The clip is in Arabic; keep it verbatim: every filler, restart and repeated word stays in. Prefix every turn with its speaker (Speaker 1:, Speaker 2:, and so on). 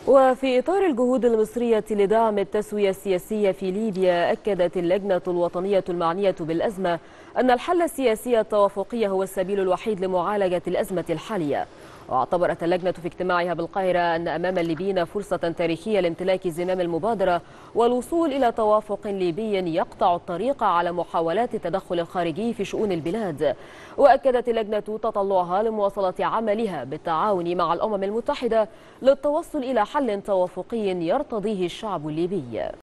Speaker 1: وفي إطار الجهود المصرية لدعم التسوية السياسية في ليبيا، أكدت اللجنة الوطنية المعنية بالأزمة أن الحل السياسي التوافقي هو السبيل الوحيد لمعالجة الأزمة الحالية. واعتبرت اللجنة في اجتماعها بالقاهرة أن أمام الليبيين فرصة تاريخية لامتلاك زمام المبادرة والوصول إلى توافق ليبي يقطع الطريق على محاولات التدخل الخارجي في شؤون البلاد. وأكدت اللجنة تطلعها لمواصلة عملها بالتعاون مع الأمم المتحدة للتوصل إلى حل توافقي يرتضيه الشعب الليبي.